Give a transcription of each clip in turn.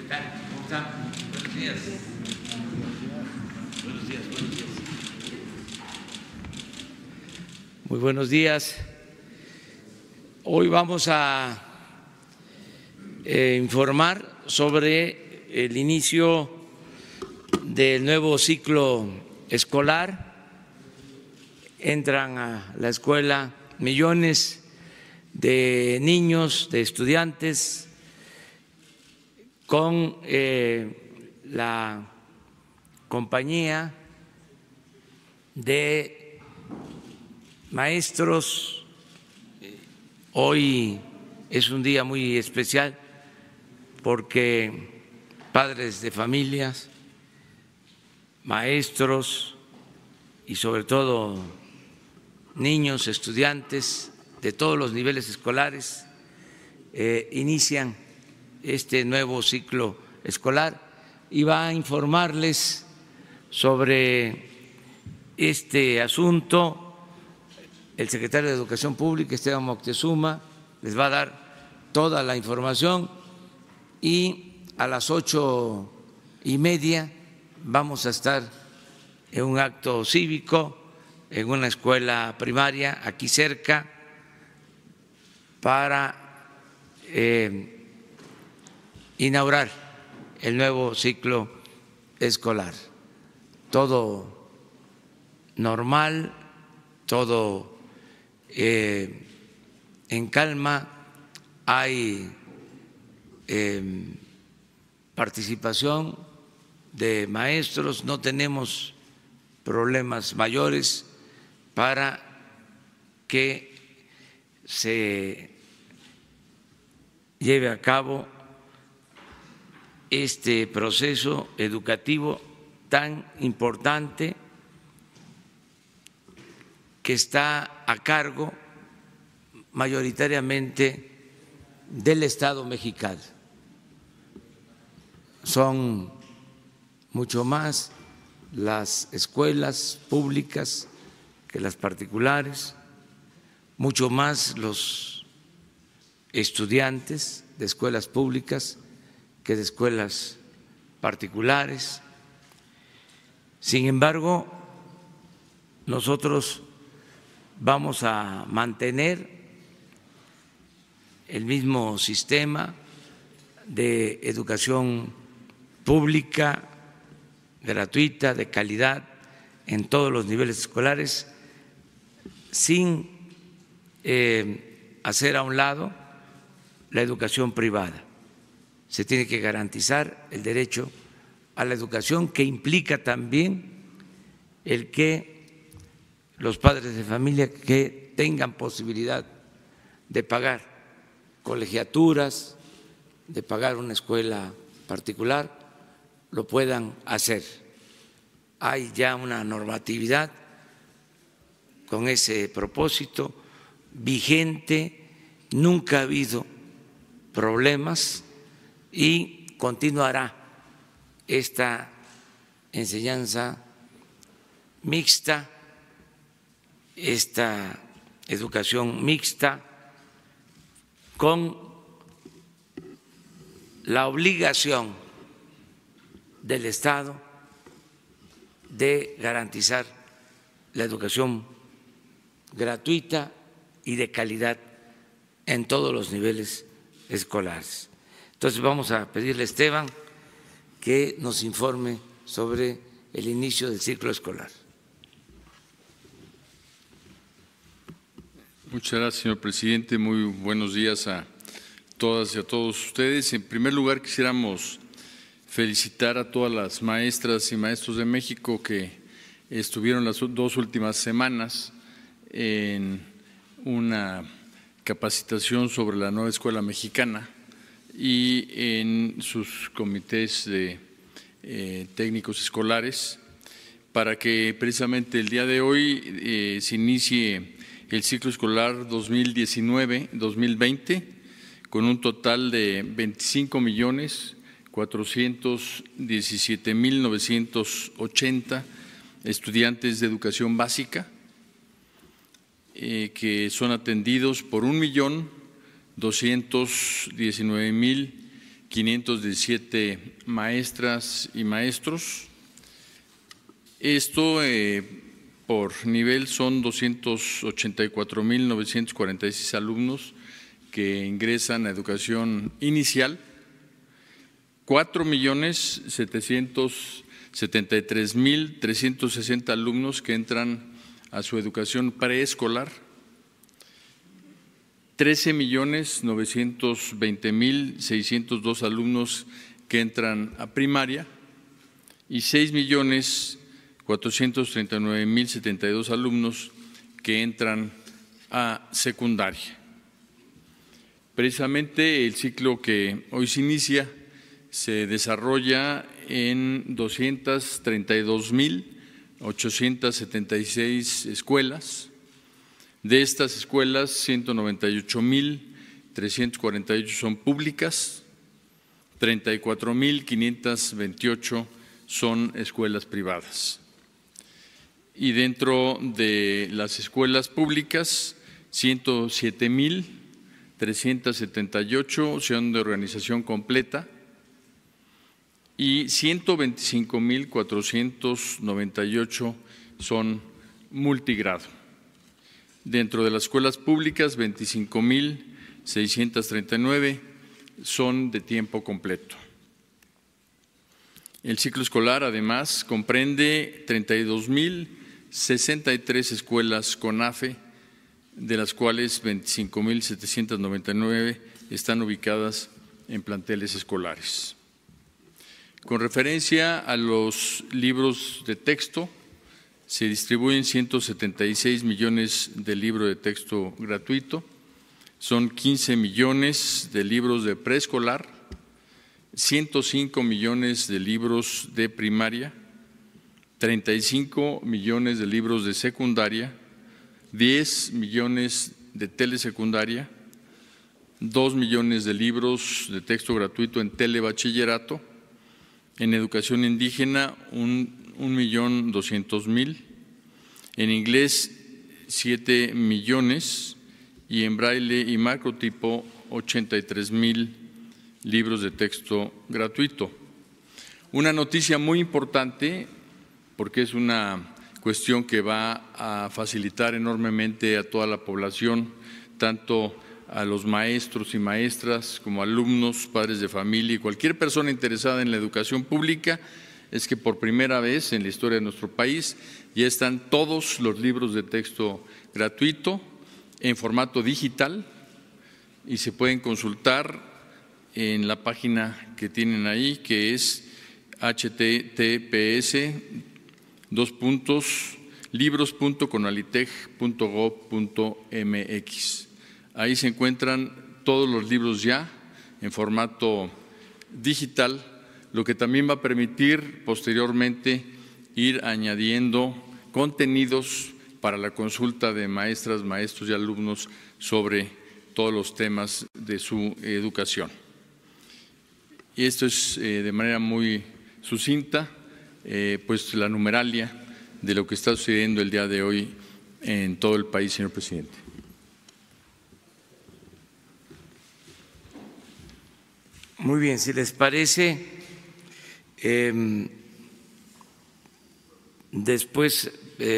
tal? ¿Cómo están? Buenos días. Buenos días, buenos días. Muy buenos días. Hoy vamos a informar sobre el inicio del nuevo ciclo escolar. Entran a la escuela millones de niños, de estudiantes, con la compañía de maestros. Hoy es un día muy especial porque padres de familias, maestros y sobre todo niños, estudiantes de todos los niveles escolares inician este nuevo ciclo escolar y va a informarles sobre este asunto el secretario de Educación Pública, Esteban Moctezuma. Les va a dar toda la información y a las 8:30 vamos a estar en un acto cívico en una escuela primaria aquí cerca para inaugurar el nuevo ciclo escolar. Todo normal, todo en calma, hay participación de maestros, no tenemos problemas mayores para que se lleve a cabo este proceso educativo tan importante que está a cargo mayoritariamente del Estado mexicano. Son mucho más las escuelas públicas que las particulares, mucho más los estudiantes de escuelas públicas que de escuelas particulares. Sin embargo, nosotros vamos a mantener el mismo sistema de educación pública, gratuita, de calidad, en todos los niveles escolares, sin hacer a un lado la educación privada. Se tiene que garantizar el derecho a la educación, que implica también el que los padres de familia que tengan posibilidad de pagar colegiaturas, de pagar una escuela particular, lo puedan hacer. Hay ya una normatividad con ese propósito vigente, nunca ha habido problemas y continuará esta enseñanza mixta, esta educación mixta, con la obligación del Estado de garantizar la educación gratuita y de calidad en todos los niveles escolares. Entonces vamos a pedirle a Esteban que nos informe sobre el inicio del ciclo escolar. Muchas gracias, señor presidente. Muy buenos días a todas y a todos ustedes. En primer lugar, quisiéramos felicitar a todas las maestras y maestros de México que estuvieron las 2 últimas semanas en una capacitación sobre la nueva escuela mexicana y en sus comités de técnicos escolares, para que precisamente el día de hoy se inicie el ciclo escolar 2019-2020 con un total de 25.417.980 estudiantes de educación básica que son atendidos por 1.219.000 517 maestras y maestros. Esto por nivel son 284.946 alumnos que ingresan a educación inicial, 4.773.360 alumnos que entran a su educación preescolar, 13.920.602 alumnos que entran a primaria y 6.439.072 alumnos que entran a secundaria. Precisamente el ciclo que hoy se inicia se desarrolla en 232.876 escuelas. De estas escuelas, 198.348 son públicas, 34.528 son escuelas privadas. Y dentro de las escuelas públicas, 107.378 son de organización completa y 125.498 son multigrado. Dentro de las escuelas públicas, 25.639 son de tiempo completo. El ciclo escolar, además, comprende 32.063 escuelas CONAFE, de las cuales 25.799 están ubicadas en planteles escolares. Con referencia a los libros de texto, se distribuyen 176 millones de libros de texto gratuito, son 15 millones de libros de preescolar, 105 millones de libros de primaria, 35 millones de libros de secundaria, 10 millones de telesecundaria, 2 millones de libros de texto gratuito en telebachillerato, en educación indígena 1.200.000, en inglés 7 millones y en braille y macrotipo 83.000 libros de texto gratuito. Una noticia muy importante, porque es una cuestión que va a facilitar enormemente a toda la población, tanto a los maestros y maestras como alumnos, padres de familia y cualquier persona interesada en la educación pública, es que por primera vez en la historia de nuestro país ya están todos los libros de texto gratuito en formato digital y se pueden consultar en la página que tienen ahí, que es https://libros.conalitech.gov.mx. Ahí se encuentran todos los libros ya en formato digital, lo que también va a permitir posteriormente ir añadiendo contenidos para la consulta de maestras, maestros y alumnos sobre todos los temas de su educación. Y esto es de manera muy sucinta, pues la numeralia de lo que está sucediendo el día de hoy en todo el país, señor presidente. Muy bien, si les parece, después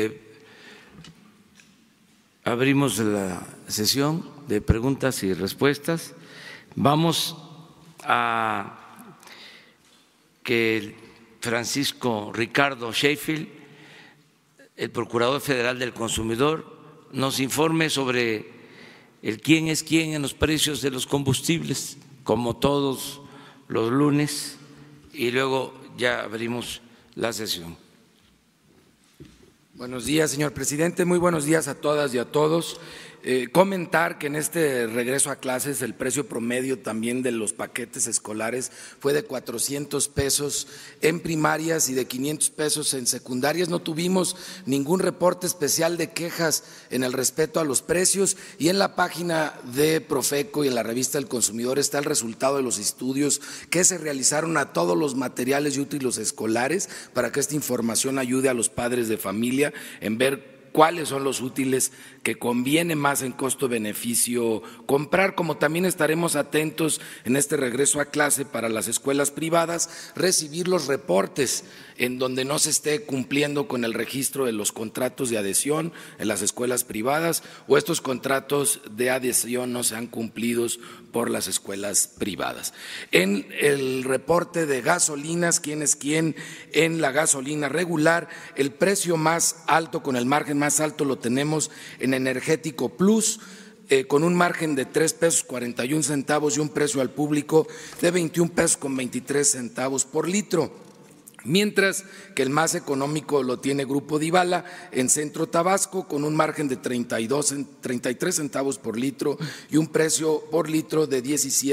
abrimos la sesión de preguntas y respuestas. Vamos a que Francisco Ricardo Sheffield, el Procurador Federal del Consumidor, nos informe sobre el quién es quién en los precios de los combustibles, como todos los lunes, y luego ya abrimos la sesión. Buenos días, señor presidente. Muy buenos días a todas y a todos. Comentar que en este regreso a clases el precio promedio también de los paquetes escolares fue de 400 pesos en primarias y de 500 pesos en secundarias. No tuvimos ningún reporte especial de quejas en el respeto a los precios, y en la página de Profeco y en la revista del Consumidor está el resultado de los estudios que se realizaron a todos los materiales y útiles escolares para que esta información ayude a los padres de familia en ver cuáles son los útiles que conviene más en costo-beneficio comprar, como también estaremos atentos en este regreso a clase para las escuelas privadas, recibir los reportes en donde no se esté cumpliendo con el registro de los contratos de adhesión en las escuelas privadas o estos contratos de adhesión no sean cumplidos por las escuelas privadas. En el reporte de gasolinas, quién es quién en la gasolina regular, el precio más alto con el margen más alto lo tenemos en Energético Plus, con un margen de 3 pesos 41 centavos y un precio al público de 21 pesos con 23 centavos por litro. Mientras que el más económico lo tiene Grupo Divala en Centro Tabasco con un margen de 33 centavos por litro y un precio por litro de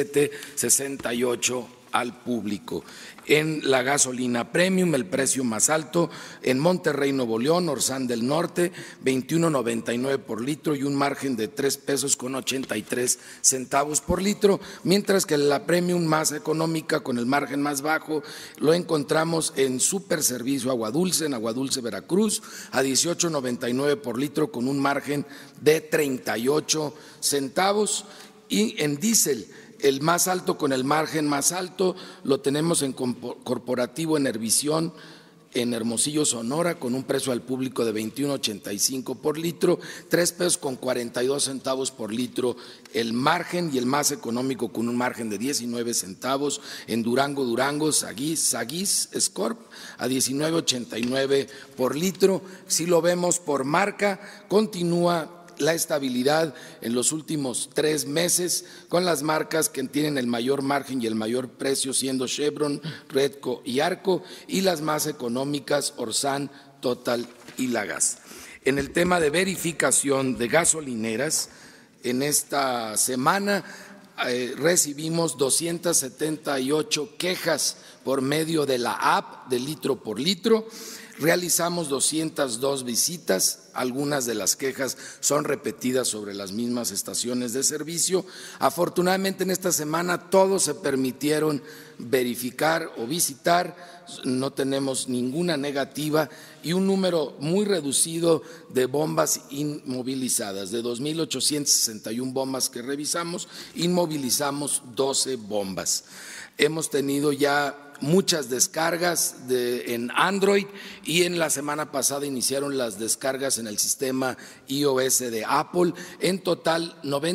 17.68 al público. En la gasolina premium, el precio más alto en Monterrey, Nuevo León, Orzán del Norte, 21.99 por litro y un margen de 3 pesos con 83 centavos por litro, mientras que la premium más económica con el margen más bajo lo encontramos en Super Servicio Agua Dulce, en Agua Dulce Veracruz, a 18.99 por litro con un margen de 38 centavos, y en diésel el más alto con el margen más alto lo tenemos en Corporativo Enervisión en Hermosillo, Sonora, con un precio al público de 21.85 por litro, 3 pesos con 42 centavos por litro el margen, y el más económico con un margen de 19 centavos en Durango, Sagís Scorp, a 19.89 por litro. Si lo vemos por marca, continúa la estabilidad en los últimos 3 meses con las marcas que tienen el mayor margen y el mayor precio siendo Chevron, Redco y Arco, y las más económicas Orsan, Total y Lagas. En el tema de verificación de gasolineras, en esta semana recibimos 278 quejas por medio de la app de litro por litro. Realizamos 202 visitas, algunas de las quejas son repetidas sobre las mismas estaciones de servicio. Afortunadamente en esta semana todos se permitieron verificar o visitar, no tenemos ninguna negativa y un número muy reducido de bombas inmovilizadas. De 2.861 bombas que revisamos, inmovilizamos 12 bombas. Hemos tenido ya muchas descargas en Android y en la semana pasada iniciaron las descargas en el sistema iOS de Apple. En total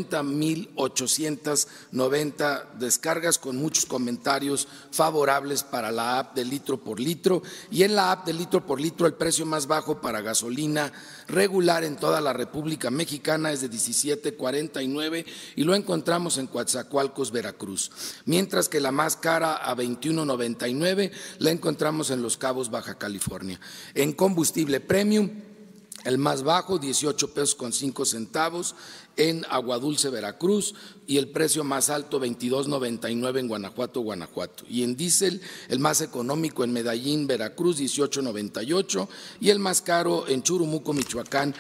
90.890 descargas con muchos comentarios favorables para la app de litro por litro, y en la app de litro por litro el precio más bajo para gasolina regular en toda la República Mexicana es de 17.49 y lo encontramos en Coatzacoalcos, Veracruz, mientras que la más cara a 21.99 la encontramos en Los Cabos, Baja California. En combustible premium, el más bajo 18 pesos con 5 centavos en Agua Dulce, Veracruz, y el precio más alto 22.99 en Guanajuato. Y en diésel el más económico en Medellín, Veracruz 18.98 y el más caro en Churumuco, Michoacán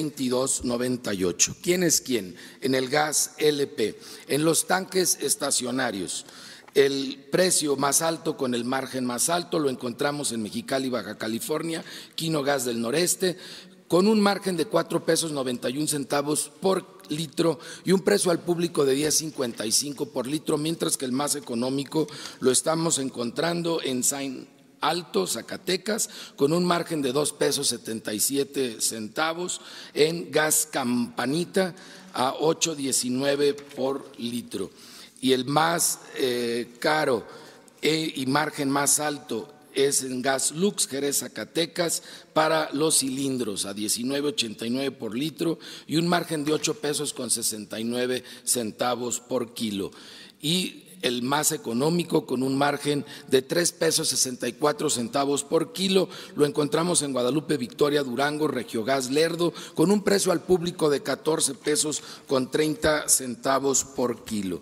22.98. ¿Quién es quién? En el gas LP, en los tanques estacionarios. El precio más alto con el margen más alto lo encontramos en Mexicali, Baja California, Quino Gas del Noreste, con un margen de 4 pesos 91 centavos por litro y un precio al público de 10.55 por litro, mientras que el más económico lo estamos encontrando en San Alto, Zacatecas, con un margen de 2 pesos 77 centavos en Gas Campanita a 8.19 por litro. Y el más caro y margen más alto es en Gas Lux, Jerez, Zacatecas, para los cilindros a 19.89 por litro y un margen de 8 pesos con 69 centavos por kilo. Y el más económico con un margen de 3 pesos 64 centavos por kilo lo encontramos en Guadalupe, Victoria, Durango, Regiogas, Lerdo, con un precio al público de 14 pesos con 30 centavos por kilo.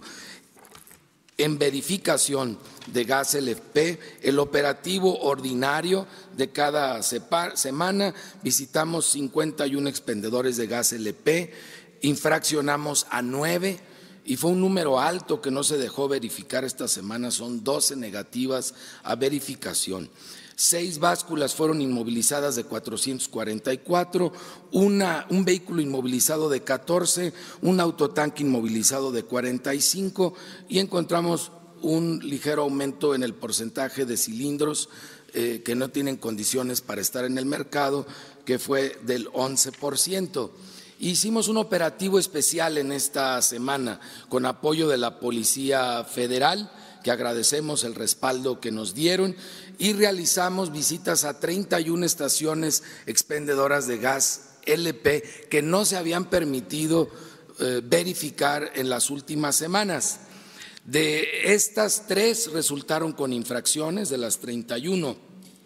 En verificación de gas LP, el operativo ordinario de cada semana visitamos 51 expendedores de gas LP, infraccionamos a 9 y fue un número alto que no se dejó verificar esta semana, son 12 negativas a verificación. 6 básculas fueron inmovilizadas de 444, un vehículo inmovilizado de 14, un autotanque inmovilizado de 45 y encontramos un ligero aumento en el porcentaje de cilindros que no tienen condiciones para estar en el mercado, que fue del 11%. Hicimos un operativo especial en esta semana con apoyo de la Policía Federal, que agradecemos el respaldo que nos dieron, y realizamos visitas a 31 estaciones expendedoras de gas LP que no se habían permitido verificar en las últimas semanas. De estas 3 resultaron con infracciones, de las 31,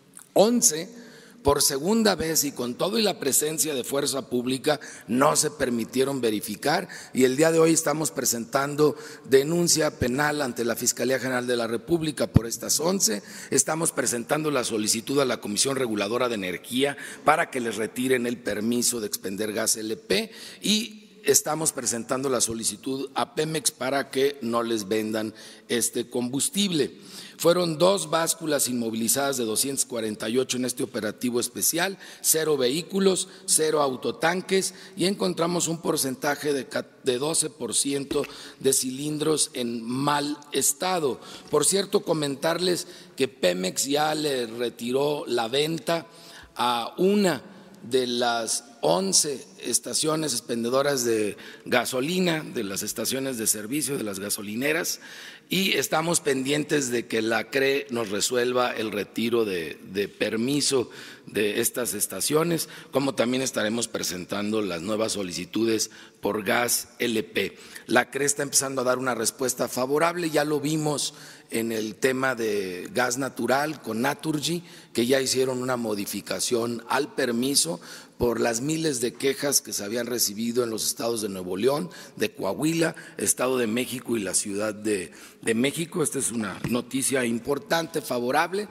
11 por segunda vez y con todo y la presencia de fuerza pública no se permitieron verificar, y el día de hoy estamos presentando denuncia penal ante la Fiscalía General de la República por estas 11. Estamos presentando la solicitud a la Comisión Reguladora de Energía para que les retiren el permiso de expender gas LP, y estamos presentando la solicitud a Pemex para que no les vendan este combustible. Fueron 2 básculas inmovilizadas de 248 en este operativo especial, 0 vehículos, 0 autotanques, y encontramos un porcentaje de 12% de cilindros en mal estado. Por cierto, comentarles que Pemex ya le retiró la venta a una de las 11 estaciones expendedoras de gasolina, de las estaciones de servicio, de las gasolineras, y estamos pendientes de que la CRE nos resuelva el retiro de permiso de estas estaciones, como también estaremos presentando las nuevas solicitudes por gas LP. La CRE está empezando a dar una respuesta favorable, ya lo vimos en el tema de gas natural con Naturgy, que ya hicieron una modificación al permiso por las miles de quejas que se habían recibido en los estados de Nuevo León, de Coahuila, Estado de México y la Ciudad de México. Esta es una noticia importante, favorable.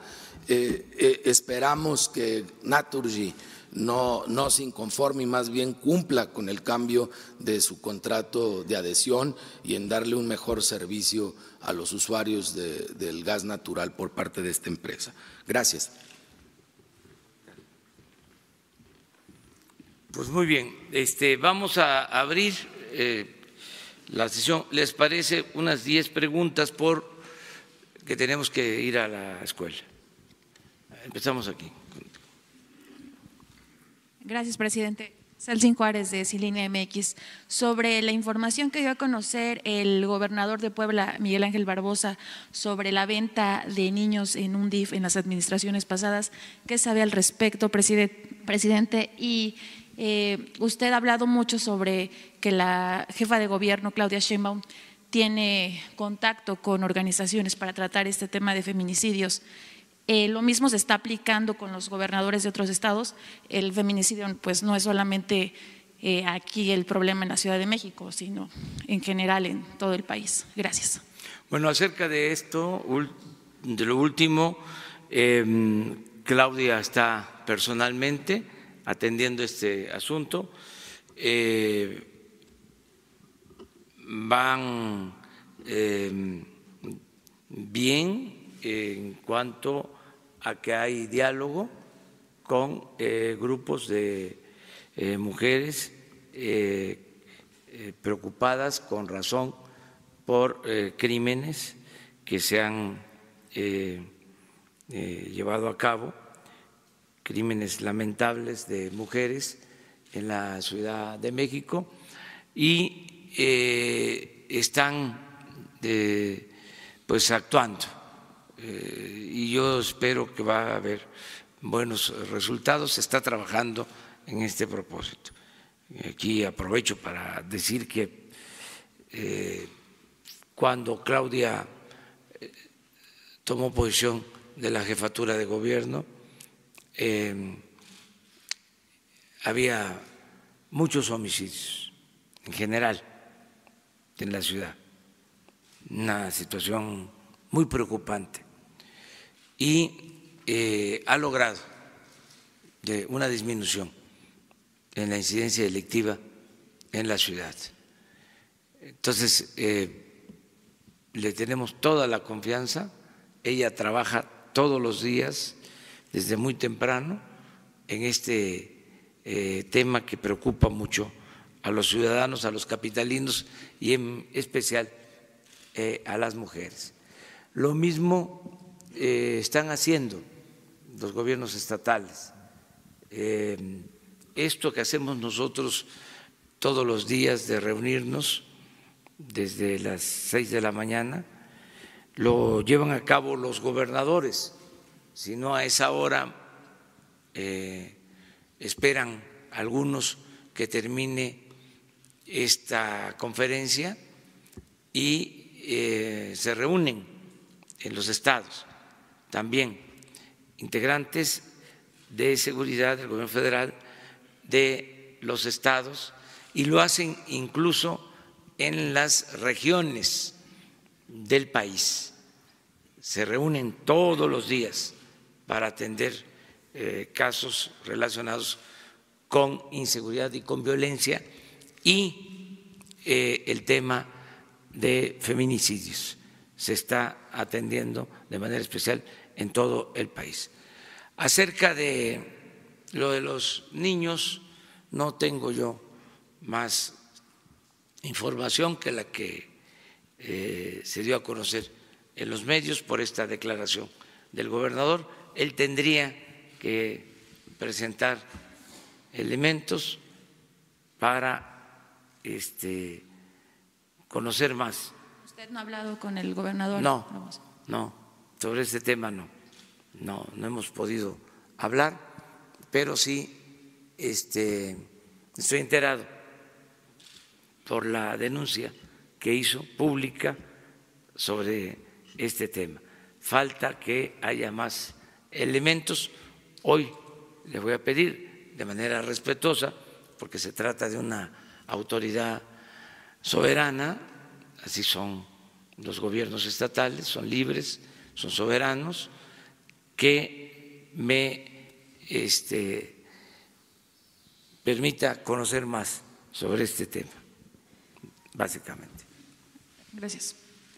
Esperamos que Naturgy no se inconforme y más bien cumpla con el cambio de su contrato de adhesión y en darle un mejor servicio a los usuarios del gas natural por parte de esta empresa. Gracias. Pues muy bien, vamos a abrir la sesión. ¿Les parece unas 10 preguntas porque tenemos que ir a la escuela? Empezamos aquí. Gracias, presidente. Celsin Juárez, de Cilinea MX. Sobre la información que dio a conocer el gobernador de Puebla, Miguel Ángel Barbosa, sobre la venta de niños en un DIF en las administraciones pasadas, ¿qué sabe al respecto, presidente? Y usted ha hablado mucho sobre que la jefa de gobierno, Claudia Sheinbaum, tiene contacto con organizaciones para tratar este tema de feminicidios. Lo mismo se está aplicando con los gobernadores de otros estados. El feminicidio pues no es solamente aquí el problema en la Ciudad de México, sino en general en todo el país. Gracias. Bueno, acerca de esto, de lo último, Claudia está personalmente atendiendo este asunto. Van bien en cuanto a que hay diálogo con grupos de mujeres preocupadas con razón por crímenes que se han llevado a cabo, crímenes lamentables de mujeres en la Ciudad de México, y están pues actuando. Y yo espero que va a haber buenos resultados. Se está trabajando en este propósito. Aquí aprovecho para decir que cuando Claudia tomó posesión de la jefatura de gobierno, había muchos homicidios en general en la ciudad, una situación muy preocupante, y ha logrado una disminución en la incidencia delictiva en la ciudad. Entonces, le tenemos toda la confianza. Ella trabaja todos los días desde muy temprano en este tema que preocupa mucho a los ciudadanos, a los capitalinos y en especial a las mujeres. Lo mismo están haciendo los gobiernos estatales. Esto que hacemos nosotros todos los días de reunirnos desde las 6 de la mañana, lo llevan a cabo los gobernadores. Si no, a esa hora esperan algunos que termine esta conferencia y se reúnen en los estados también integrantes de seguridad del gobierno federal, de los estados, y lo hacen incluso en las regiones del país. Se reúnen todos los días para atender casos relacionados con inseguridad y con violencia y el tema de feminicidios se está atendiendo de manera especial en todo el país. Acerca de lo de los niños, no tengo yo más información que la que se dio a conocer en los medios por esta declaración del gobernador. Él tendría que presentar elementos para conocer más. ¿Usted no ha hablado con el gobernador? No, sobre este tema no hemos podido hablar, pero sí estoy enterado por la denuncia que hizo pública sobre este tema. Falta que haya más elementos. Hoy le voy a pedir de manera respetuosa, porque se trata de una autoridad soberana, así son los gobiernos estatales, son libres, son soberanos, que me permita conocer más sobre este tema, básicamente. Gracias.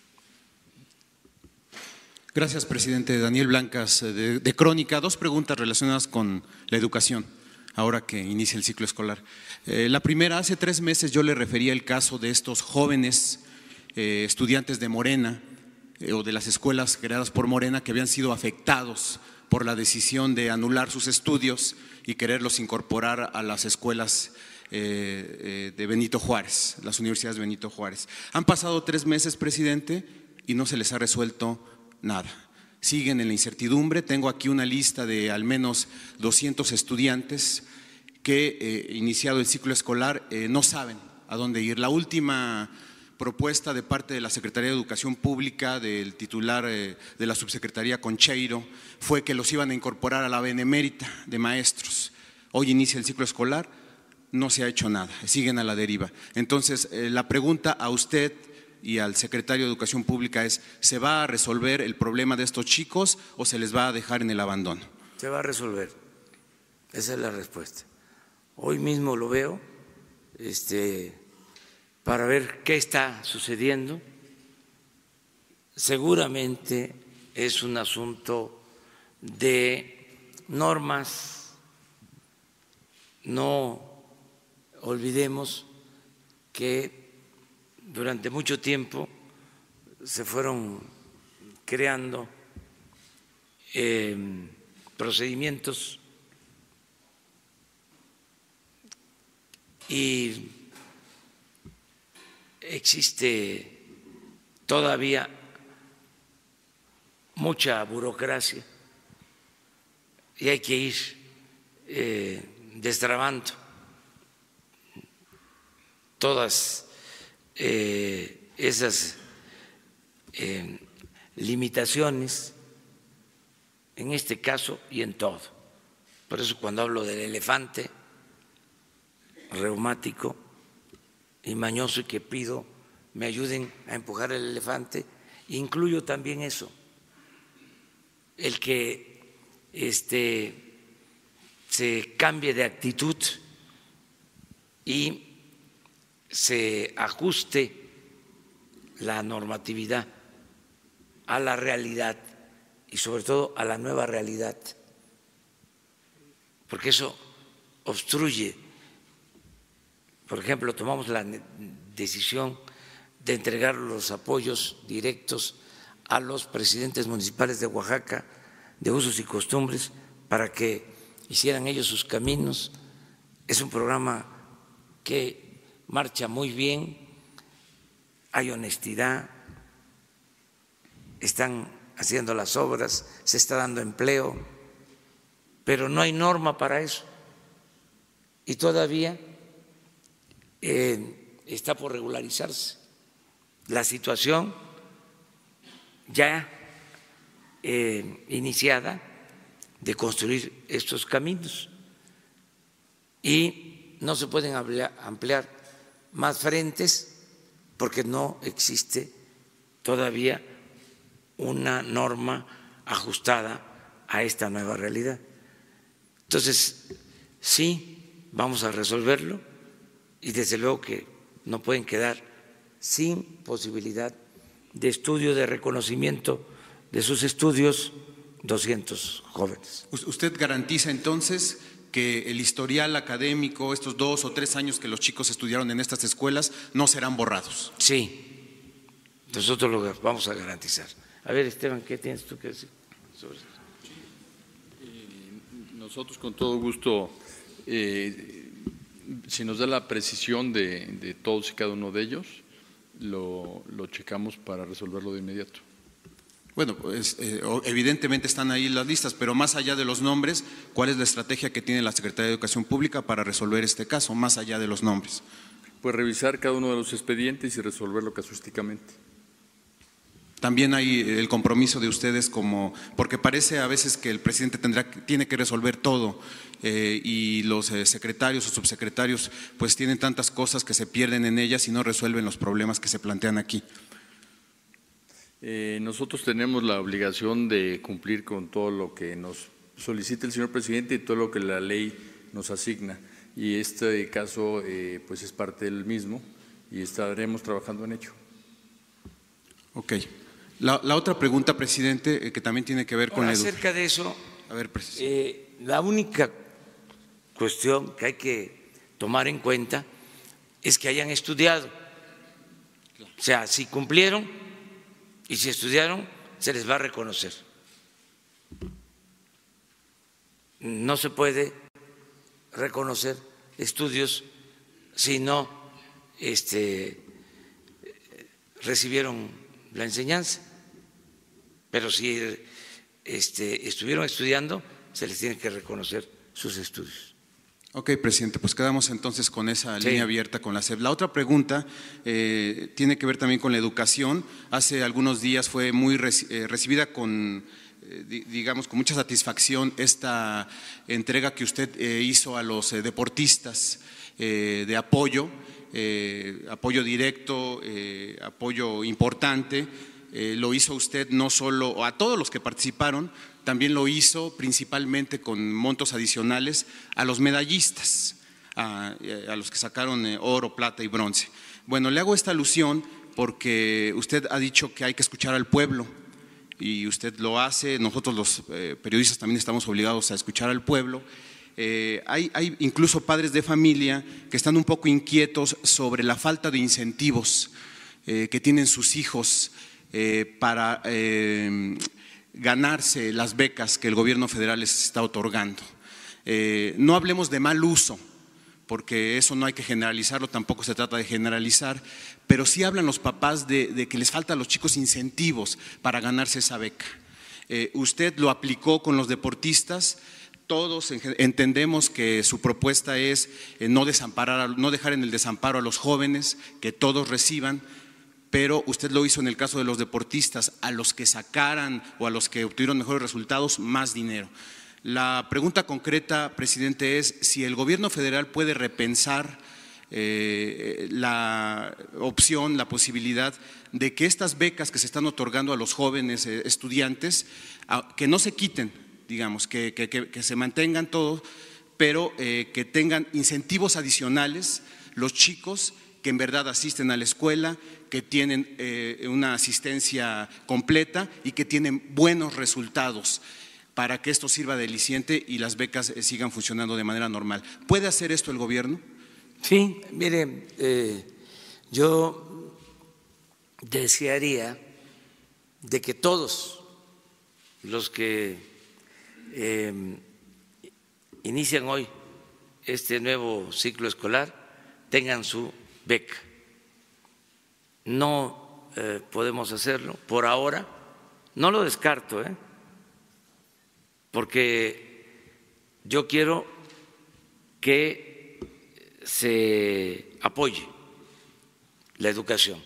Gracias, presidente. Daniel Blancas, de Crónica. Dos preguntas relacionadas con la educación, ahora que inicia el ciclo escolar. La primera, hace 3 meses yo le refería el caso de estos jóvenes estudiantes de Morena o de las escuelas creadas por Morena que habían sido afectados por la decisión de anular sus estudios y quererlos incorporar a las escuelas de Benito Juárez, las universidades de Benito Juárez. Han pasado 3 meses, presidente, y no se les ha resuelto nada. Siguen en la incertidumbre. Tengo aquí una lista de al menos 200 estudiantes que, iniciado el ciclo escolar, no saben a dónde ir. La última propuesta de parte de la Secretaría de Educación Pública, del titular de la subsecretaría Concheiro, fue que los iban a incorporar a la benemérita de maestros. Hoy inicia el ciclo escolar, no se ha hecho nada, siguen a la deriva. Entonces, la pregunta a usted y al secretario de Educación Pública es: ¿se va a resolver el problema de estos chicos o se les va a dejar en el abandono? Se va a resolver, esa es la respuesta. Hoy mismo lo veo para ver qué está sucediendo. Seguramente es un asunto de normas. No olvidemos que durante mucho tiempo se fueron creando procedimientos y existe todavía mucha burocracia y hay que ir destrabando todas esas limitaciones en este caso y en todo. Por eso cuando hablo del elefante reumático y mañoso y que pido me ayuden a empujar el elefante, incluyo también eso, el que se cambie de actitud y se ajuste la normatividad a la realidad y sobre todo a la nueva realidad porque eso obstruye. Por ejemplo, tomamos la decisión de entregar los apoyos directos a los presidentes municipales de Oaxaca de usos y costumbres para que hicieran ellos sus caminos. Es un programa que marcha muy bien, hay honestidad, están haciendo las obras, se está dando empleo, pero no hay norma para eso y todavía está por regularizarse la situación ya iniciada de construir estos caminos y no se pueden ampliar más frentes porque no existe todavía una norma ajustada a esta nueva realidad. Entonces, sí, vamos a resolverlo y desde luego que no pueden quedar sin posibilidad de estudio, de reconocimiento de sus estudios 200 jóvenes. ¿Usted garantiza entonces que el historial académico, estos 2 o 3 años que los chicos estudiaron en estas escuelas, no serán borrados? Sí, nosotros lo vamos a garantizar. A ver, Esteban, ¿qué tienes tú que decir sobre eso? Nosotros con todo gusto, si nos da la precisión de todos y cada uno de ellos, lo checamos para resolverlo de inmediato. Bueno, pues, evidentemente están ahí las listas, pero más allá de los nombres, ¿cuál es la estrategia que tiene la Secretaría de Educación Pública para resolver este caso, más allá de los nombres? Pues revisar cada uno de los expedientes y resolverlo casuísticamente. También hay el compromiso de ustedes porque parece a veces que el presidente tiene que resolver todo y los secretarios o subsecretarios pues tienen tantas cosas que se pierden en ellas y no resuelven los problemas que se plantean aquí. Nosotros tenemos la obligación de cumplir con todo lo que nos solicita el señor presidente y todo lo que la ley nos asigna y este caso pues es parte del mismo y estaremos trabajando en ello. Ok. La otra pregunta, presidente, que también tiene que ver con acerca de eso, a ver, la única cuestión que hay que tomar en cuenta es que hayan estudiado. O sea, si cumplieron y si estudiaron, se les va a reconocer. No se puede reconocer estudios si no recibieron la enseñanza. Pero si estuvieron estudiando, se les tiene que reconocer sus estudios. Ok, presidente, pues quedamos entonces con esa línea abierta con la SEP. La otra pregunta tiene que ver también con la educación. Hace algunos días fue muy recibida con, digamos, con mucha satisfacción esta entrega que usted hizo a los deportistas de apoyo directo, apoyo importante. Lo hizo usted no solo a todos los que participaron, también lo hizo principalmente con montos adicionales a los medallistas, a los que sacaron oro, plata y bronce. Bueno, le hago esta alusión porque usted ha dicho que hay que escuchar al pueblo y usted lo hace, nosotros los periodistas también estamos obligados a escuchar al pueblo. Hay incluso padres de familia que están un poco inquietos sobre la falta de incentivos que tienen sus hijos para ganarse las becas que el gobierno federal les está otorgando. No hablemos de mal uso, porque eso no hay que generalizarlo, tampoco se trata de generalizar, pero sí hablan los papás de que les falta a los chicos incentivos para ganarse esa beca. Usted lo aplicó con los deportistas. Todos entendemos que su propuesta es no dejar en el desamparo a los jóvenes, que todos reciban, pero usted lo hizo en el caso de los deportistas, a los que sacaran o a los que obtuvieron mejores resultados, más dinero. La pregunta concreta, presidente, es si el gobierno federal puede repensar la opción, la posibilidad de que estas becas que se están otorgando a los jóvenes estudiantes, que no se quiten, digamos, que se mantengan todos, pero que tengan incentivos adicionales los chicos que en verdad asisten a la escuela, que tienen una asistencia completa y que tienen buenos resultados. para que esto sirva de aliciente y las becas sigan funcionando de manera normal. ¿Puede hacer esto el gobierno? Sí, mire, yo desearía de que todos los que inician hoy este nuevo ciclo escolar tengan su beca. No podemos hacerlo por ahora, no lo descarto, porque yo quiero que se apoye la educación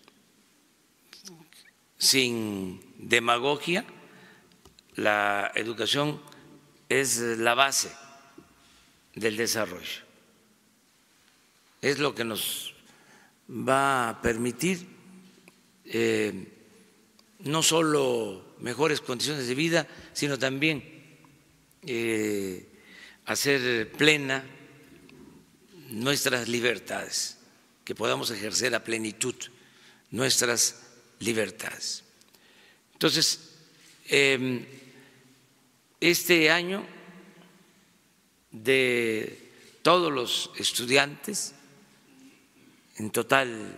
sin demagogia. La educación es la base del desarrollo, es lo que nos va a permitir no solo mejores condiciones de vida, sino también hacer plena nuestras libertades, que podamos ejercer a plenitud nuestras libertades. Entonces, este año, de todos los estudiantes, en total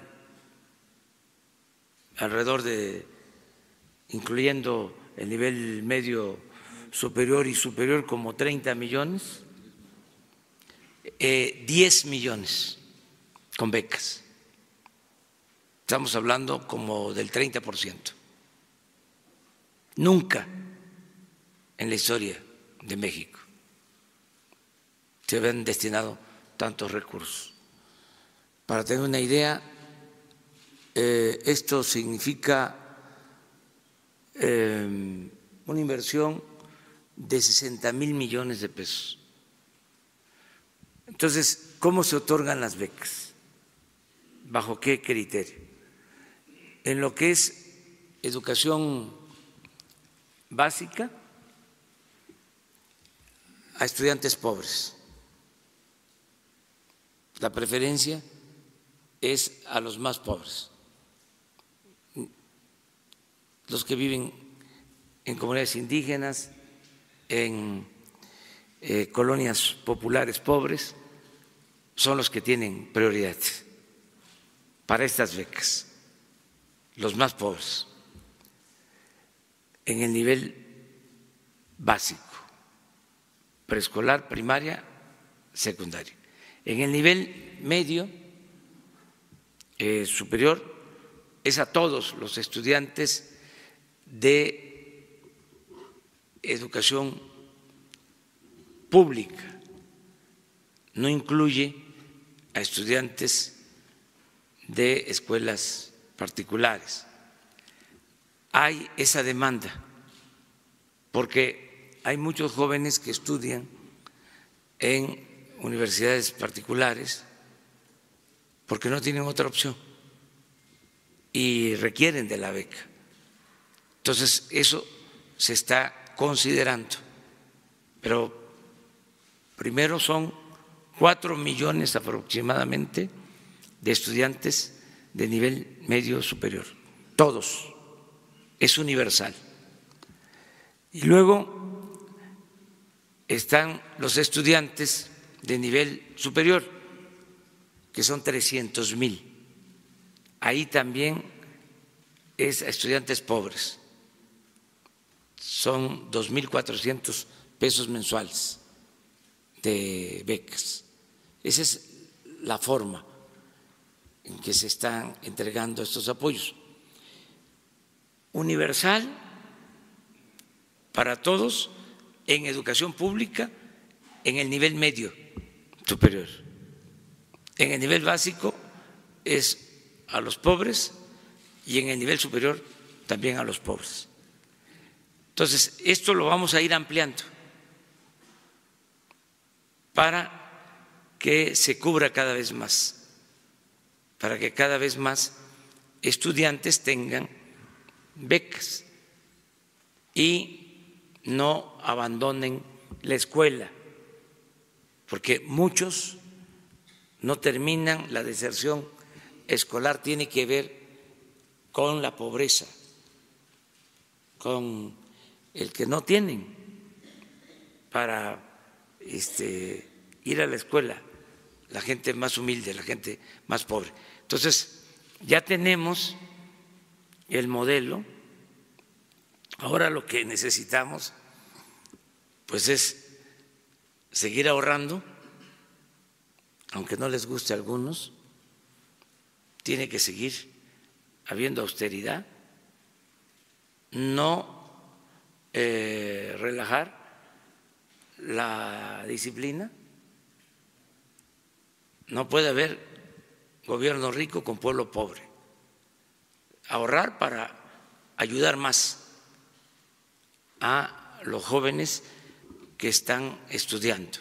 alrededor de, incluyendo el nivel medio superior y superior, como 30 millones, 10 millones con becas. Estamos hablando como del 30%. Nunca en la historia de México se habían destinado tantos recursos. Para tener una idea, esto significa una inversión de 60,000 millones de pesos. Entonces, ¿cómo se otorgan las becas? ¿Bajo qué criterio? En lo que es educación básica, a estudiantes pobres. La preferencia es a los más pobres, los que viven en comunidades indígenas, en colonias populares pobres, son los que tienen prioridad para estas becas, los más pobres, en el nivel básico, preescolar, primaria, secundaria. En el nivel medio superior es a todos los estudiantes de educación pública, no incluye a estudiantes de escuelas particulares. Hay esa demanda porque hay muchos jóvenes que estudian en universidades particulares porque no tienen otra opción y requieren de la beca. Entonces, eso se está considerando, pero primero son 4 millones aproximadamente de estudiantes de nivel medio superior, todos, es universal. Y luego están los estudiantes de nivel superior, que son 300,000. Ahí también es a estudiantes pobres, son 2.400 pesos mensuales de becas. Esa es la forma en que se están entregando estos apoyos. Universal para todos en educación pública en el nivel medio superior. En el nivel básico es a los pobres y en el nivel superior también a los pobres. Entonces, esto lo vamos a ir ampliando para que se cubra cada vez más, para que cada vez más estudiantes tengan becas y no abandonen la escuela, porque muchos no terminan. La deserción escolar tiene que ver con la pobreza, con el que no tienen para ir a la escuela, la gente más humilde, la gente más pobre. Entonces, ya tenemos el modelo. Ahora lo que necesitamos pues es seguir ahorrando, aunque no les guste a algunos, tiene que seguir habiendo austeridad, no relajar la disciplina. No puede haber gobierno rico con pueblo pobre. Ahorrar para ayudar más a los jóvenes que están estudiando.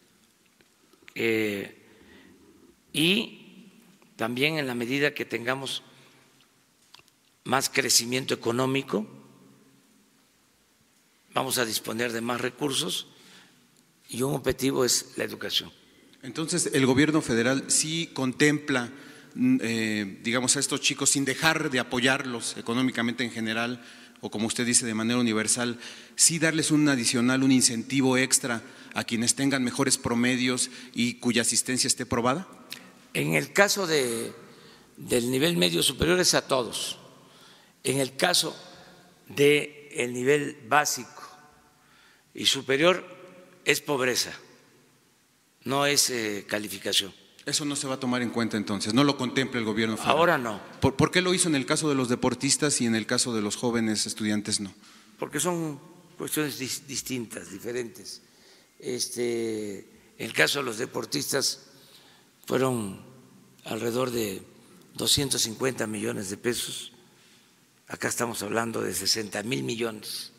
Y también en la medida que tengamos más crecimiento económico, vamos a disponer de más recursos y un objetivo es la educación. Entonces, el gobierno federal sí contempla, digamos, a estos chicos sin dejar de apoyarlos económicamente en general, o como usted dice, de manera universal, sí darles un adicional, un incentivo extra a quienes tengan mejores promedios y cuya asistencia esté probada. En el caso del nivel medio superior es a todos. En el caso del nivel básico y superior es pobreza, no es calificación. Eso no se va a tomar en cuenta entonces, no lo contempla el gobierno federal. Ahora no. ¿Por qué lo hizo en el caso de los deportistas y en el caso de los jóvenes estudiantes no? Porque son cuestiones distintas, diferentes. En el caso de los deportistas fueron alrededor de 250 millones de pesos. Acá estamos hablando de 60,000 millones.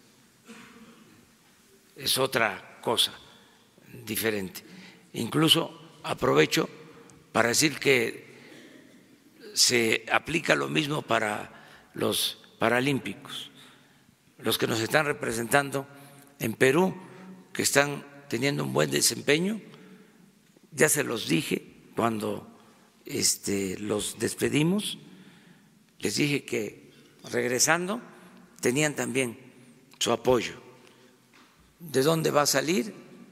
Es otra cosa diferente. Incluso aprovecho para decir que se aplica lo mismo para los paralímpicos, los que nos están representando en Perú, que están teniendo un buen desempeño. Ya se los dije cuando los despedimos, les dije que regresando tenían también su apoyo. ¿De dónde va a salir?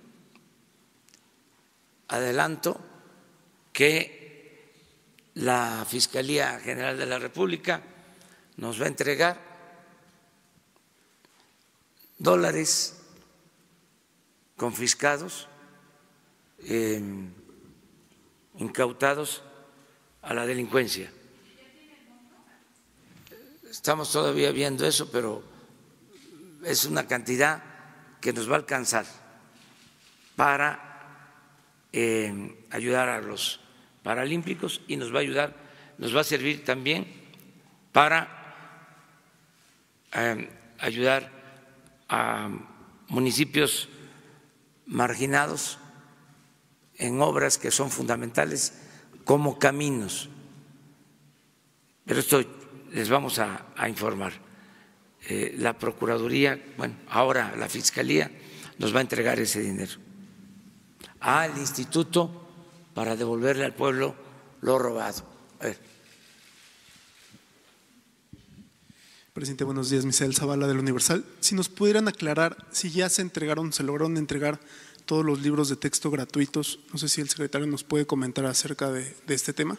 Adelanto que la Fiscalía General de la República nos va a entregar dólares confiscados, incautados a la delincuencia. Estamos todavía viendo eso, pero es una cantidad que nos va a alcanzar para ayudar a los paralímpicos y nos va a servir también para ayudar a municipios marginados en obras que son fundamentales como caminos. Pero esto les vamos a informar. La Procuraduría, bueno, ahora la Fiscalía nos va a entregar ese dinero al instituto para devolverle al pueblo lo robado. Presidente, buenos días. Misael Zavala del Universal. Si nos pudieran aclarar si ya se lograron entregar todos los libros de texto gratuitos. No sé si el secretario nos puede comentar acerca de este tema.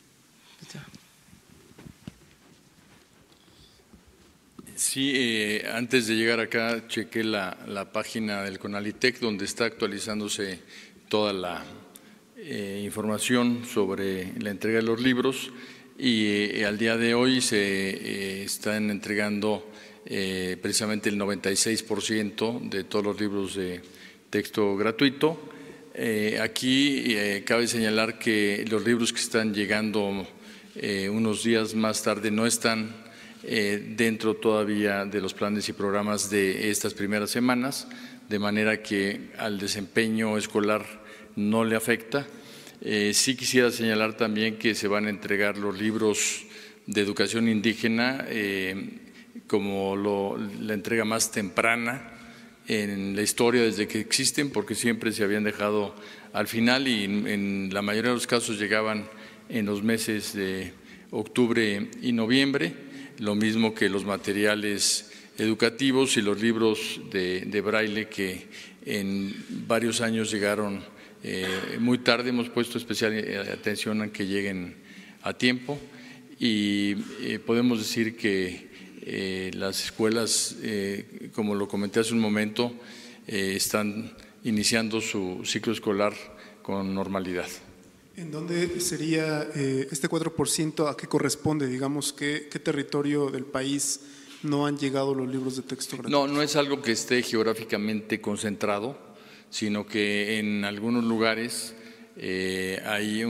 Sí, antes de llegar acá chequé la página del CONALITEC donde está actualizándose toda la información sobre la entrega de los libros y al día de hoy se están entregando precisamente el 96% de todos los libros de texto gratuito. Aquí cabe señalar que los libros que están llegando unos días más tarde no están dentro todavía de los planes y programas de estas primeras semanas, de manera que al desempeño escolar no le afecta. Sí quisiera señalar también que se van a entregar los libros de educación indígena como la entrega más temprana en la historia desde que existen, porque siempre se habían dejado al final y en la mayoría de los casos llegaban en los meses de octubre y noviembre. Lo mismo que los materiales educativos y los libros de braille que en varios años llegaron muy tarde. Hemos puesto especial atención a que lleguen a tiempo y podemos decir que las escuelas, como lo comenté hace un momento, están iniciando su ciclo escolar con normalidad. ¿En dónde sería este 4%? ¿A qué corresponde? Digamos, ¿qué territorio del país no han llegado los libros de texto gratuitos? No es algo que esté geográficamente concentrado, sino que en algunos lugares hay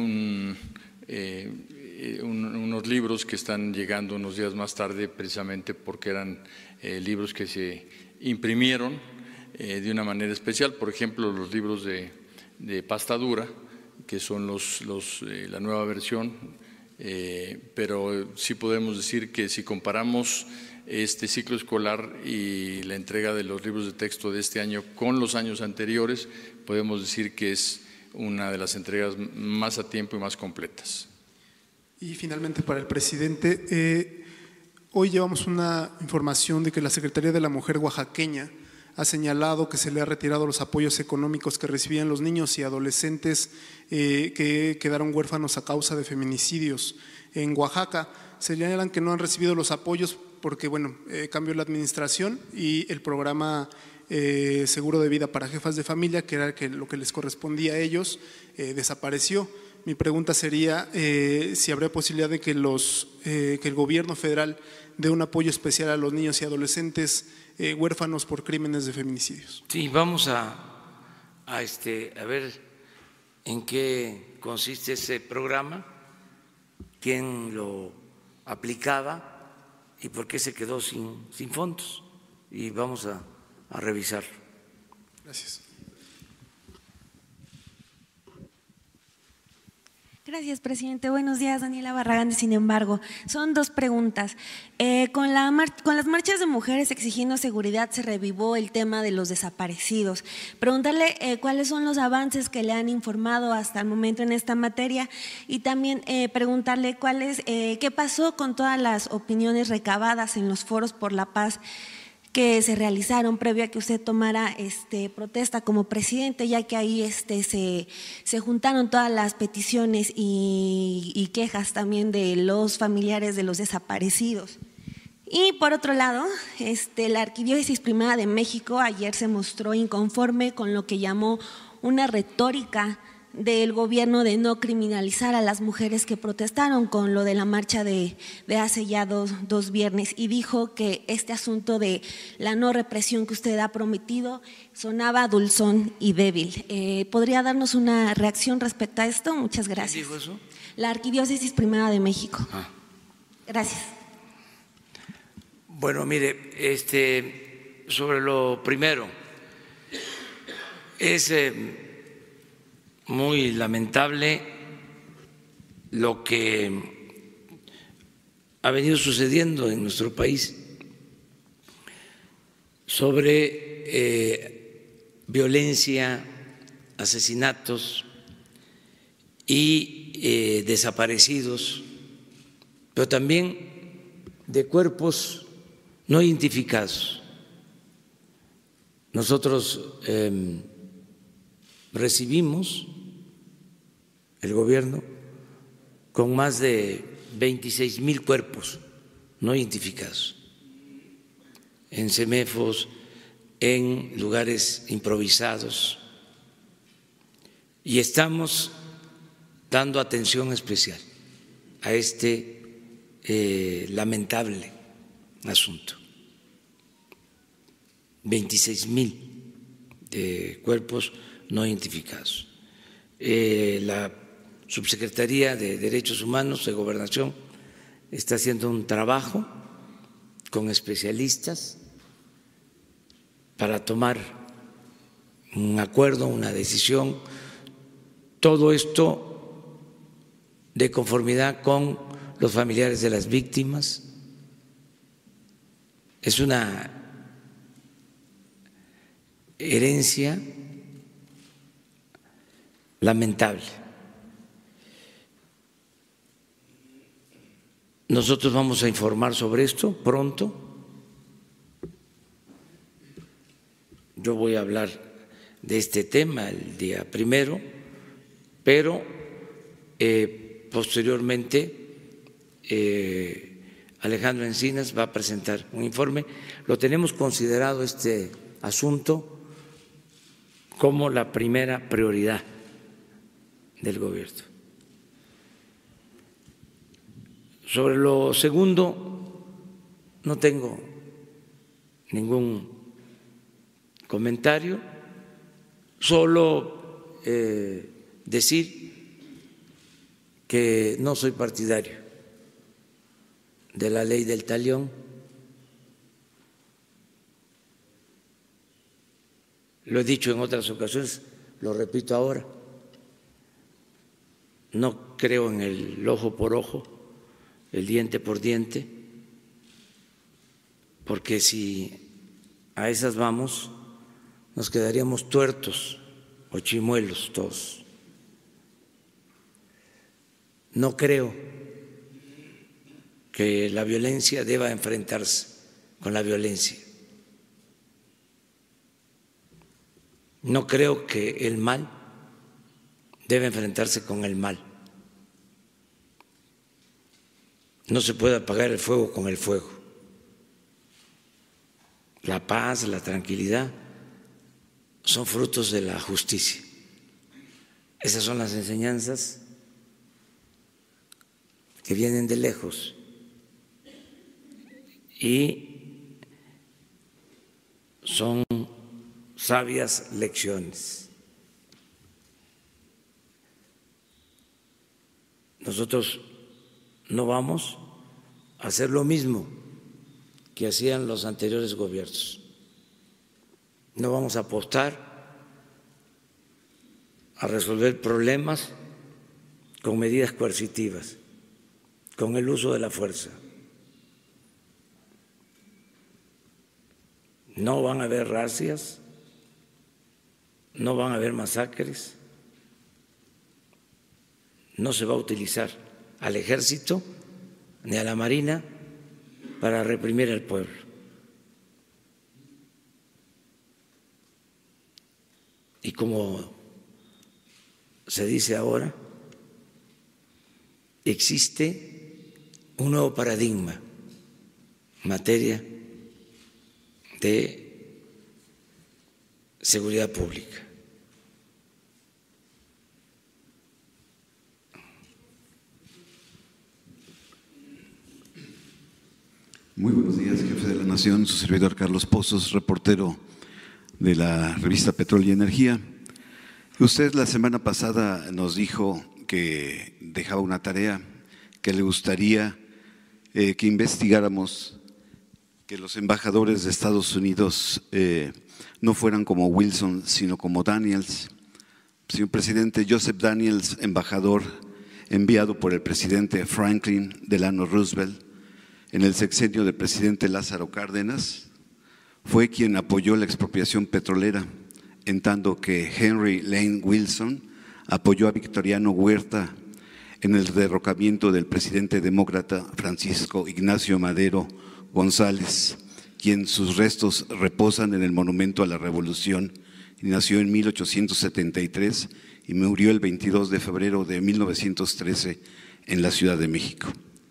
unos libros que están llegando unos días más tarde, precisamente porque eran libros que se imprimieron de una manera especial. Por ejemplo, los libros de pasta dura, que son la nueva versión, pero sí podemos decir que si comparamos este ciclo escolar y la entrega de los libros de texto de este año con los años anteriores, podemos decir que es una de las entregas más a tiempo y más completas. Y finalmente, para el presidente, hoy llevamos una información de que la Secretaría de la Mujer oaxaqueña ha señalado que se le ha retirado los apoyos económicos que recibían los niños y adolescentes que quedaron huérfanos a causa de feminicidios en Oaxaca. Señalan que no han recibido los apoyos porque, bueno, cambió la administración y el programa Seguro de Vida para Jefas de Familia, que era lo que les correspondía a ellos, desapareció. Mi pregunta sería si habría posibilidad de que el gobierno federal dé un apoyo especial a los niños y adolescentes huérfanos por crímenes de feminicidios. Sí, vamos a ver en qué consiste ese programa, quién lo aplicaba y por qué se quedó sin fondos, y vamos a revisarlo. Gracias. Gracias, presidente. Buenos días, Daniela Barragán. Sin embargo, son dos preguntas. Con las marchas de mujeres exigiendo seguridad se revivó el tema de los desaparecidos. Preguntarle cuáles son los avances que le han informado hasta el momento en esta materia y también preguntarle qué pasó con todas las opiniones recabadas en los foros por la paz que se realizaron previo a que usted tomara protesta como presidente, ya que ahí se juntaron todas las peticiones y quejas también de los familiares de los desaparecidos. Y por otro lado, la Arquidiócesis Primada de México ayer se mostró inconforme con lo que llamó una retórica del gobierno de no criminalizar a las mujeres que protestaron con lo de la marcha de hace ya dos viernes, y dijo que este asunto de la no represión que usted ha prometido sonaba dulzón y débil. ¿Podría darnos una reacción respecto a esto? Muchas gracias. ¿Quién dijo eso? La Arquidiócesis Primada de México. Gracias. Bueno, mire, sobre lo primero, es muy lamentable lo que ha venido sucediendo en nuestro país sobre violencia, asesinatos y desaparecidos, pero también de cuerpos no identificados. Nosotros recibimos el gobierno con más de 26,000 cuerpos no identificados en CEMEFOS, en lugares improvisados, y estamos dando atención especial a lamentable asunto. 26,000 cuerpos no identificados. La Subsecretaría de Derechos Humanos de Gobernación está haciendo un trabajo con especialistas para tomar un acuerdo, una decisión, todo esto de conformidad con los familiares de las víctimas. Es una herencia lamentable. Nosotros vamos a informar sobre esto pronto yo voy a hablar de este tema el día 1, pero posteriormente Alejandro Encinas va a presentar un informe. Lo tenemos considerado este asunto como la primera prioridad del gobierno. Sobre lo segundo, no tengo ningún comentario, solo decir que no soy partidario de la ley del talión. Lo he dicho en otras ocasiones, lo repito ahora. No creo en el ojo por ojo, el diente por diente, porque si a esas vamos, nos quedaríamos tuertos o chimuelos todos. No creo que la violencia deba enfrentarse con la violencia. No creo que el mal debe enfrentarse con el mal. No se puede apagar el fuego con el fuego. La paz, la tranquilidad son frutos de la justicia. Esas son las enseñanzas que vienen de lejos y son sabias lecciones. Nosotros no vamos a hacer lo mismo que hacían los anteriores gobiernos. No vamos a apostar a resolver problemas con medidas coercitivas, con el uso de la fuerza. No van a haber razias, no van a haber masacres, no se va a utilizar al ejército ni a la marina para reprimir al pueblo. Y como se dice ahora, existe un nuevo paradigma en materia de seguridad pública. Muy buenos días, jefe de la Nación, su servidor Carlos Pozos, reportero de la revista Petróleo y Energía. Usted la semana pasada nos dijo que dejaba una tarea, que le gustaría que investigáramos que los embajadores de Estados Unidos no fueran como Wilson, sino como Daniels. Señor presidente, Joseph Daniels, embajador enviado por el presidente Franklin Delano Roosevelt en el sexenio del presidente Lázaro Cárdenas, fue quien apoyó la expropiación petrolera, en tanto que Henry Lane Wilson apoyó a Victoriano Huerta en el derrocamiento del presidente demócrata Francisco Ignacio Madero González, quien sus restos reposan en el Monumento a la Revolución. Nació en 1873 y murió el 22 de febrero de 1913 en la Ciudad de México.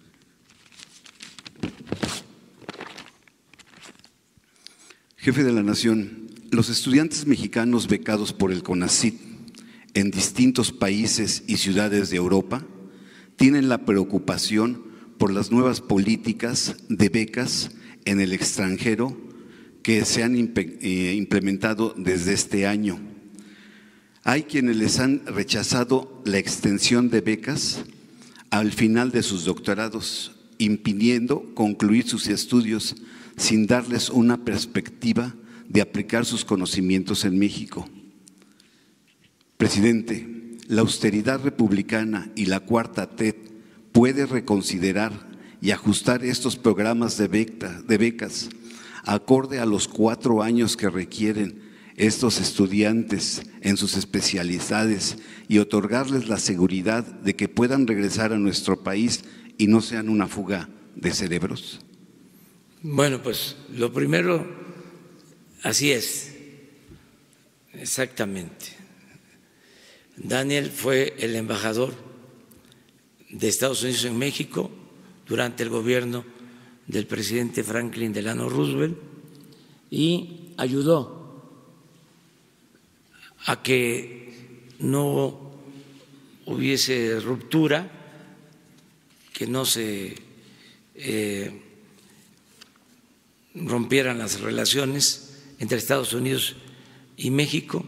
Jefe de la Nación, los estudiantes mexicanos becados por el CONACYT en distintos países y ciudades de Europa tienen la preocupación por las nuevas políticas de becas en el extranjero que se han implementado desde este año. Hay quienes les han rechazado la extensión de becas al final de sus doctorados, impidiendo concluir sus estudios sin darles una perspectiva de aplicar sus conocimientos en México. Presidente, la austeridad republicana y la Cuarta T puede reconsiderar y ajustar estos programas de becas acorde a los 4 años que requieren estos estudiantes en sus especialidades y otorgarles la seguridad de que puedan regresar a nuestro país y no sean una fuga de cerebros. Bueno, pues lo primero, así es, Exactamente. Daniel fue el embajador de Estados Unidos en México durante el gobierno del presidente Franklin Delano Roosevelt y ayudó a que no hubiese ruptura, que no se rompieran las relaciones entre Estados Unidos y México,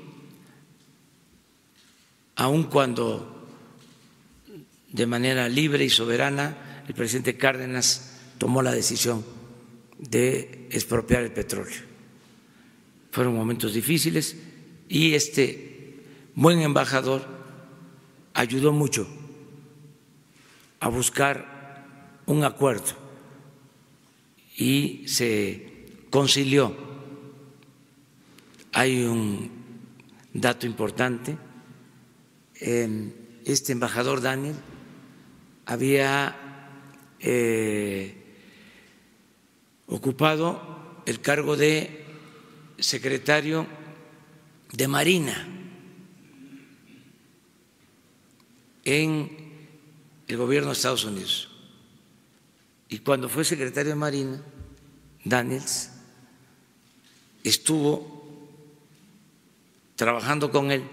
aun cuando de manera libre y soberana el presidente Cárdenas tomó la decisión de expropiar el petróleo. Fueron momentos difíciles y este buen embajador ayudó mucho a buscar un acuerdo y se concilió. Hay un dato importante: este embajador Daniel había ocupado el cargo de secretario de Marina en el gobierno de Estados Unidos. Y cuando fue secretario de Marina, Daniels estuvo trabajando con él,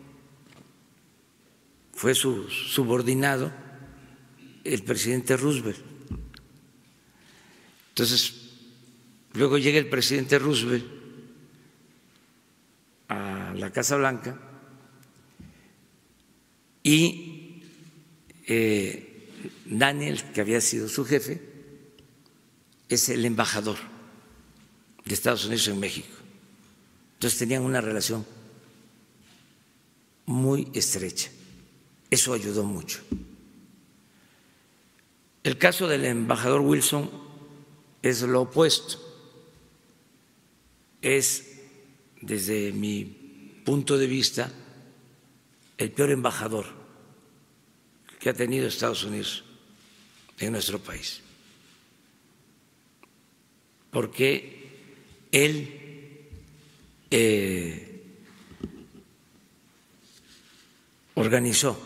fue su subordinado el presidente Roosevelt. Entonces, luego llega el presidente Roosevelt a la Casa Blanca y Daniel, que había sido su jefe, es el embajador de Estados Unidos en México. Entonces tenían una relación muy estrecha. Eso ayudó mucho. El caso del embajador Wilson es lo opuesto. Es, desde mi punto de vista, el peor embajador que ha tenido Estados Unidos en nuestro país, porque él organizó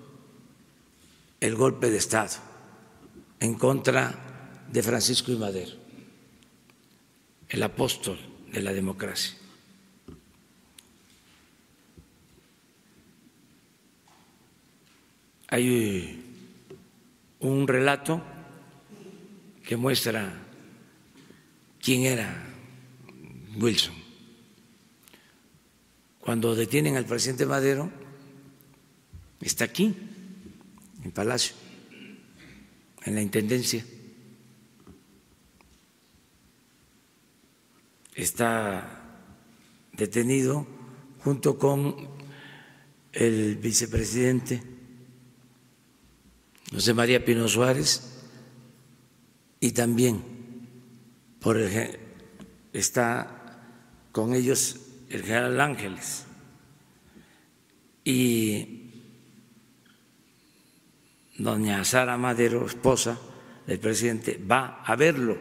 el golpe de Estado en contra de Francisco I. Madero, el apóstol de la democracia. Hay un relato que muestra quién era Wilson. Cuando detienen al presidente Madero, está aquí, en Palacio, en la Intendencia. Está detenido junto con el vicepresidente José María Pino Suárez y también está con ellos el general Ángeles y doña Sara Madero, esposa del presidente, va a verlo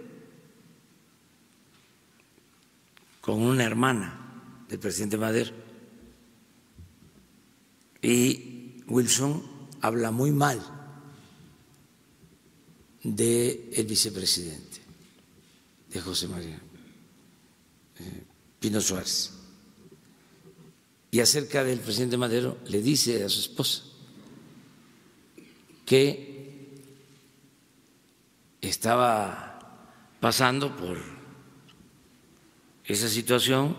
con una hermana del presidente Madero. Y Wilson habla muy mal del vicepresidente, de José María Pino Suárez. Y acerca del presidente Madero le dice a su esposa que estaba pasando por esa situación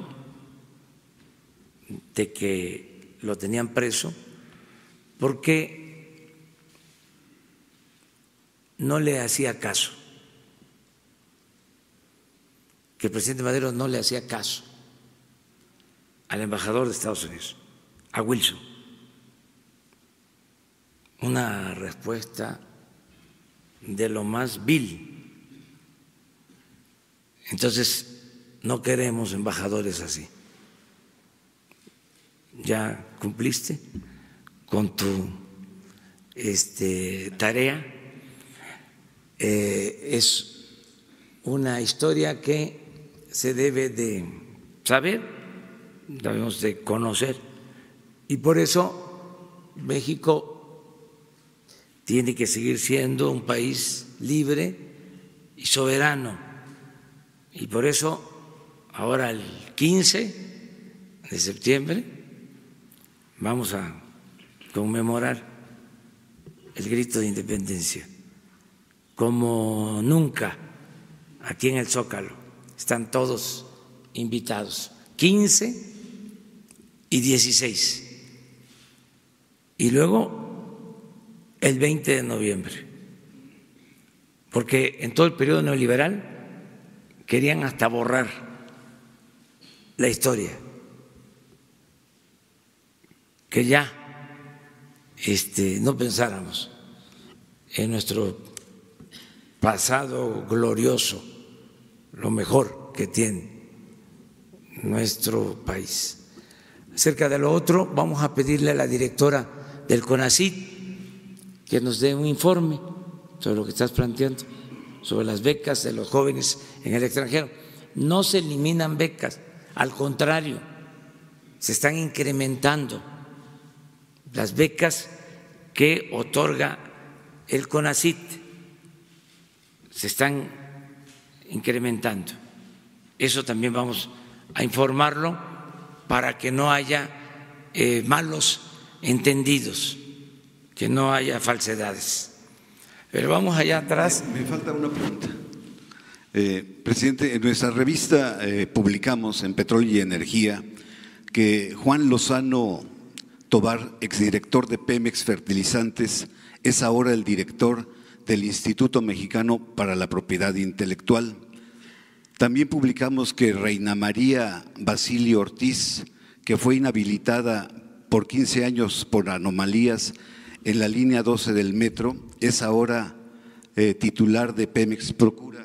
de que lo tenían preso porque no le hacía caso, que el presidente Madero no le hacía caso al embajador de Estados Unidos, a Wilson. Una respuesta de lo más vil. Entonces, no queremos embajadores así. Ya cumpliste con tu tarea. Es una historia que se debe de saber debemos de conocer. Y por eso México tiene que seguir siendo un país libre y soberano. Y por eso ahora el 15 de septiembre vamos a conmemorar el grito de independencia como nunca aquí en el Zócalo. Están todos invitados, 15 y 16. Y luego el 20 de noviembre, porque en todo el periodo neoliberal querían hasta borrar la historia, que ya no pensáramos en nuestro pasado glorioso, lo mejor que tiene nuestro país. Acerca de lo otro, vamos a pedirle a la directora del CONACYT que nos dé un informe sobre lo que estás planteando, sobre las becas de los jóvenes en el extranjero. No se eliminan becas, al contrario, se están incrementando las becas que otorga el CONACYT, se están incrementando. Eso también vamos a informarlo para que no haya malos entendidos, que no haya falsedades. Pero vamos allá atrás. Me falta una pregunta. Presidente, en nuestra revista publicamos en Petróleo y Energía que Juan Lozano Tobar, exdirector de Pemex Fertilizantes, es ahora el director del Instituto Mexicano para la Propiedad Intelectual. También publicamos que Reina María Basilio Ortiz, que fue inhabilitada por 15 años por anomalías en la línea 12 del metro, es ahora titular de Pemex Procura.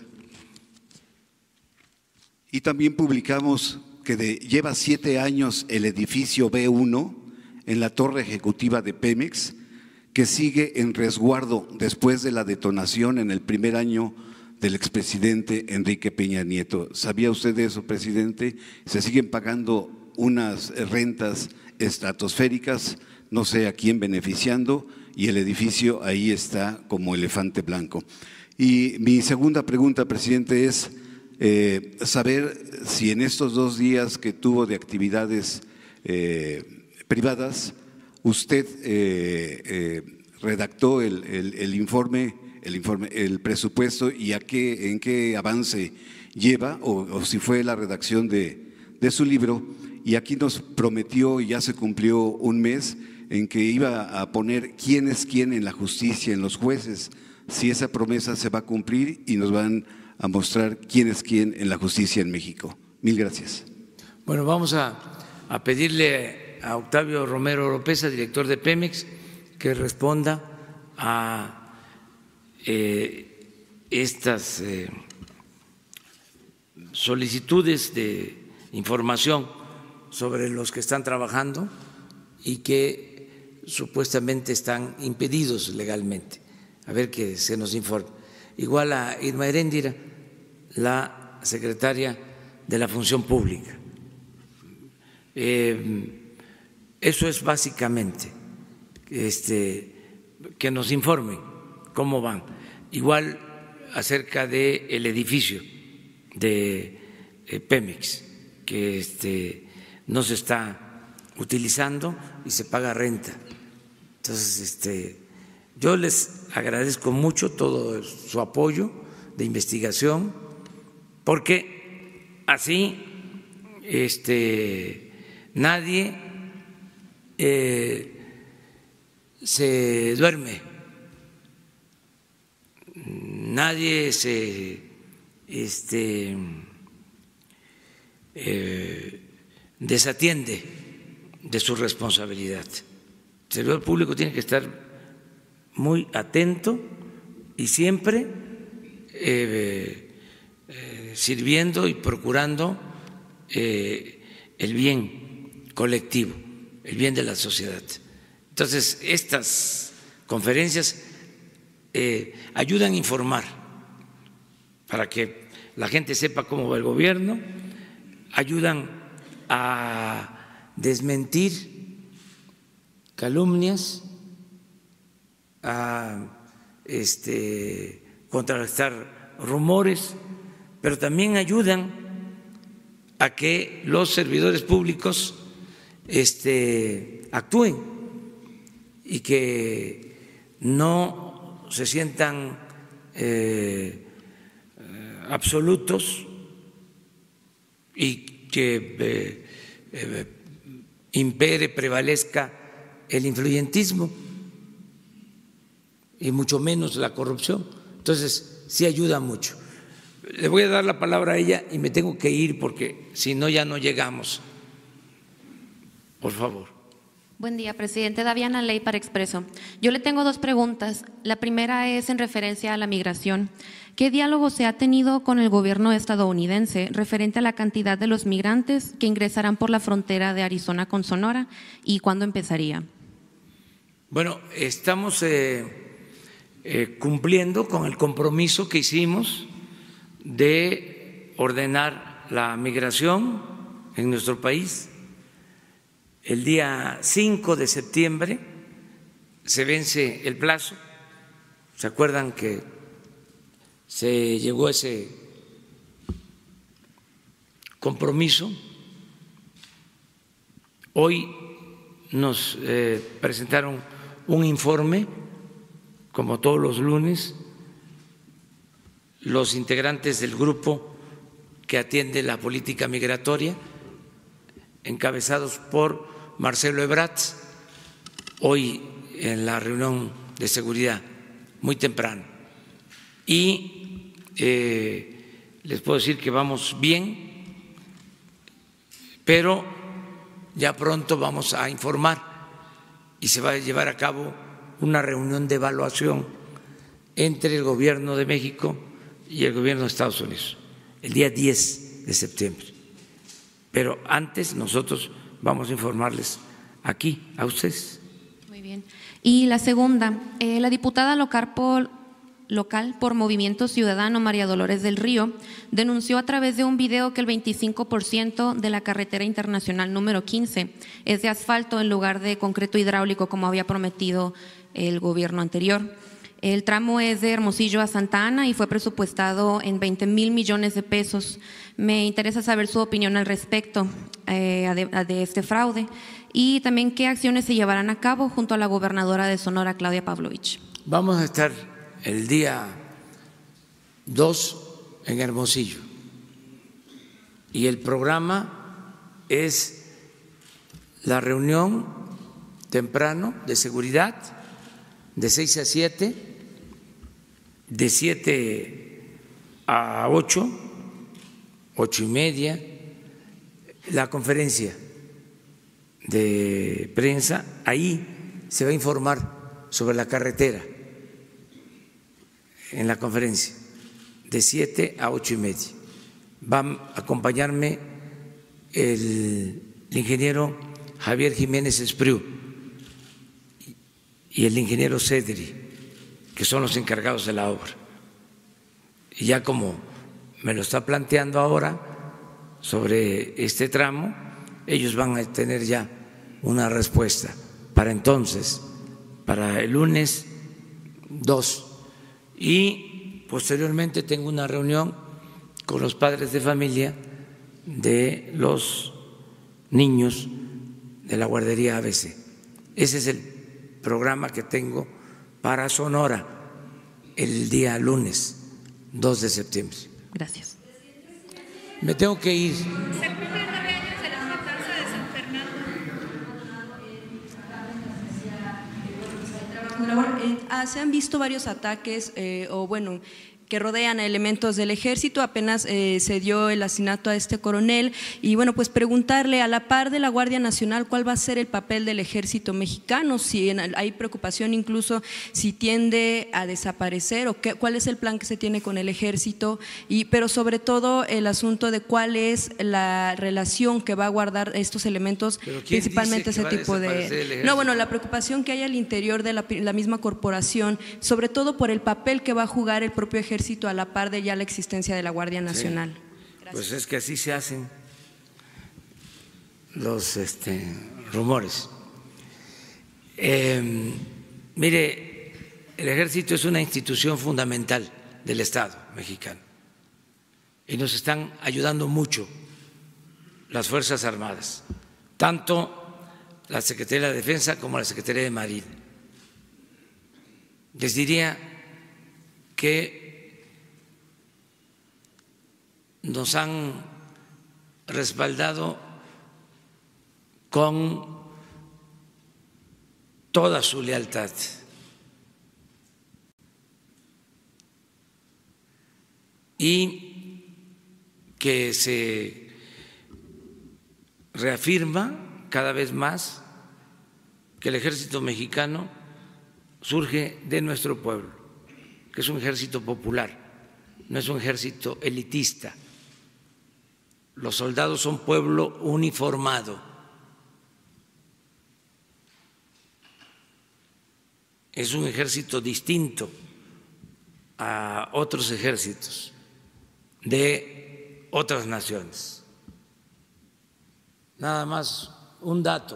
Y también publicamos que lleva 7 años el edificio B1 en la torre ejecutiva de Pemex, que sigue en resguardo después de la detonación en el primer año del expresidente Enrique Peña Nieto. ¿Sabía usted de eso, presidente? Se siguen pagando unas rentas estratosféricas, no sé a quién beneficiando, y el edificio ahí está como elefante blanco. Y mi segunda pregunta, presidente, es saber si en estos 2 días que tuvo de actividades privadas, usted redactó el informe, el presupuesto y en qué avance lleva, o si fue la redacción de su libro. Y aquí nos prometió, y ya se cumplió un mes, en que iba a poner quién es quién en la justicia, en los jueces, si esa promesa se va a cumplir y nos van a mostrar quién es quién en la justicia en México. Mil gracias. Bueno, vamos a pedirle a Octavio Romero Oropeza, director de Pemex, que responda a estas solicitudes de información sobre los que están trabajando y que supuestamente están impedidos legalmente. A ver que se nos informe. Igual a Irma Heréndira, la secretaria de la Función Pública. Eso es básicamente que nos informen cómo van. Igual acerca del edificio de Pemex, que no se está utilizando y se paga renta. Entonces, yo les agradezco mucho todo su apoyo de investigación, porque así nadie se duerme, nadie se desatiende de su responsabilidad. El servidor público tiene que estar muy atento y siempre sirviendo y procurando el bien colectivo, el bien de la sociedad. Entonces, estas conferencias ayudan a informar para que la gente sepa cómo va el gobierno, ayudan a desmentir calumnias, a contrarrestar rumores, pero también ayudan a que los servidores públicos actúen y que no se sientan absolutos y que impere, prevalezca el influyentismo y mucho menos la corrupción. Entonces, sí ayuda mucho. Le voy a dar la palabra a ella y me tengo que ir porque si no ya no llegamos. Por favor. Buen día, presidente. Daviana Ley para Expreso. Yo le tengo dos preguntas. La primera es en referencia a la migración. ¿Qué diálogo se ha tenido con el gobierno estadounidense referente a la cantidad de los migrantes que ingresarán por la frontera de Arizona con Sonora y cuándo empezaría? Bueno, estamos cumpliendo con el compromiso que hicimos de ordenar la migración en nuestro país. El día 5 de septiembre se vence el plazo. ¿Se acuerdan que se llegó a ese compromiso? Hoy nos presentaron un informe, como todos los lunes, los integrantes del grupo que atiende la política migratoria, encabezados por Marcelo Ebrard, hoy en la reunión de seguridad, muy temprano. Y les puedo decir que vamos bien, pero ya pronto vamos a informar y se va a llevar a cabo una reunión de evaluación entre el Gobierno de México y el Gobierno de Estados Unidos, el día 10 de septiembre. Pero antes nosotros vamos a informarles aquí a ustedes. Muy bien. Y la segunda, la diputada local por Movimiento Ciudadano, María Dolores del Río, denunció a través de un video que el 25% de la carretera internacional número 15 es de asfalto en lugar de concreto hidráulico como había prometido el gobierno anterior. El tramo es de Hermosillo a Santa Ana y fue presupuestado en 20,000 millones de pesos. Me interesa saber su opinión al respecto de este fraude y también qué acciones se llevarán a cabo junto a la gobernadora de Sonora, Claudia Pavlovich. Vamos a estar el día 2 en Hermosillo y el programa es la reunión temprano de seguridad de 6 a 7, de 7 a 8, 8:30, la conferencia de prensa, ahí se va a informar sobre la carretera en la conferencia, de 7 a 8:30. Va a acompañarme el ingeniero Javier Jiménez Espriu y el ingeniero Cedri, que son los encargados de la obra. Y ya como me lo está planteando ahora sobre este tramo, ellos van a tener ya una respuesta para entonces, para el lunes 2. Y posteriormente tengo una reunión con los padres de familia de los niños de la guardería ABC. Ese es el programa que tengo para Sonora el día lunes 2 de septiembre. Gracias. Me tengo que ir. Se cumplen 9 años de la matanza de San Fernando. Se han visto varios ataques que rodean a elementos del ejército. Apenas se dio el asesinato a este coronel y bueno, pues preguntarle a la par de la Guardia Nacional cuál va a ser el papel del ejército mexicano, si hay preocupación incluso si tiende a desaparecer o cuál es el plan que se tiene con el ejército, pero sobre todo el asunto de cuál es la relación que va a guardar estos elementos, principalmente ese tipo de… No, bueno, la preocupación que hay al interior de la misma corporación, sobre todo por el papel que va a jugar el propio ejército a la par de ya la existencia de la Guardia Nacional. Sí. Pues es que así se hacen los rumores. Mire, el Ejército es una institución fundamental del Estado mexicano y nos están ayudando mucho las Fuerzas Armadas, tanto la Secretaría de la Defensa como la Secretaría de Marina. Les diría que nos han respaldado con toda su lealtad. Y que se reafirma cada vez más que el ejército mexicano surge de nuestro pueblo, que es un ejército popular, no es un ejército elitista. Los soldados son pueblo uniformado. Es un ejército distinto a otros ejércitos de otras naciones. Nada más un dato: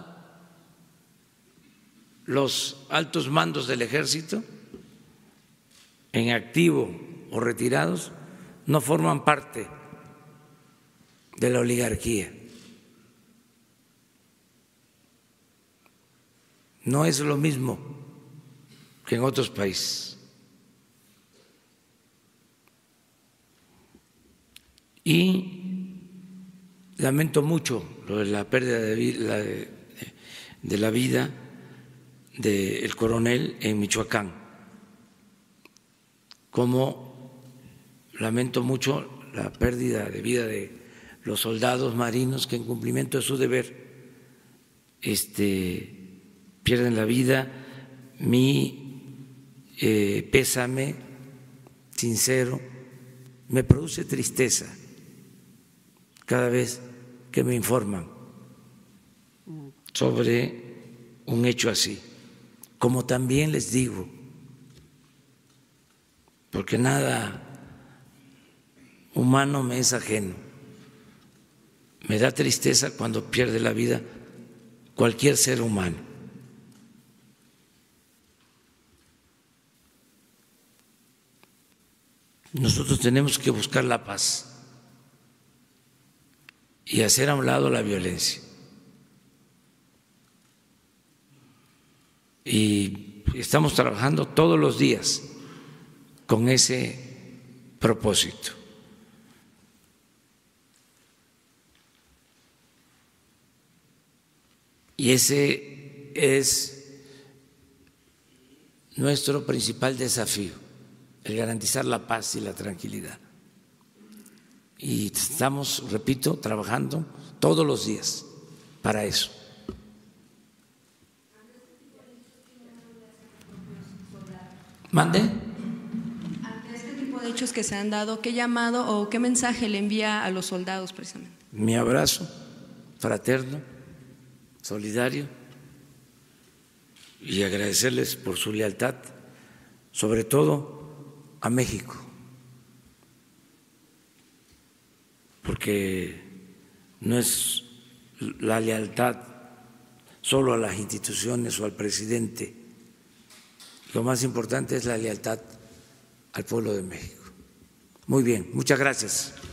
los altos mandos del ejército, en activo o retirados, no forman parte de la oligarquía. No es lo mismo que en otros países. Y lamento mucho lo de la pérdida de la vida del coronel en Michoacán, como lamento mucho la pérdida de vida de los soldados marinos que en cumplimiento de su deber pierden la vida. Mi pésame sincero, me produce tristeza cada vez que me informan sobre un hecho así. Como también les digo, porque nada humano me es ajeno, me da tristeza cuando pierde la vida cualquier ser humano. Nosotros tenemos que buscar la paz y hacer a un lado la violencia. Y estamos trabajando todos los días con ese propósito. Y ese es nuestro principal desafío, el garantizar la paz y la tranquilidad. Y estamos, repito, trabajando todos los días para eso. ¿Mande? Ante este tipo de hechos que se han dado, ¿qué llamado o qué mensaje le envía a los soldados precisamente? Mi abrazo fraterno, solidario, y agradecerles por su lealtad, sobre todo a México, porque no es la lealtad solo a las instituciones o al presidente, lo más importante es la lealtad al pueblo de México. Muy bien, muchas gracias.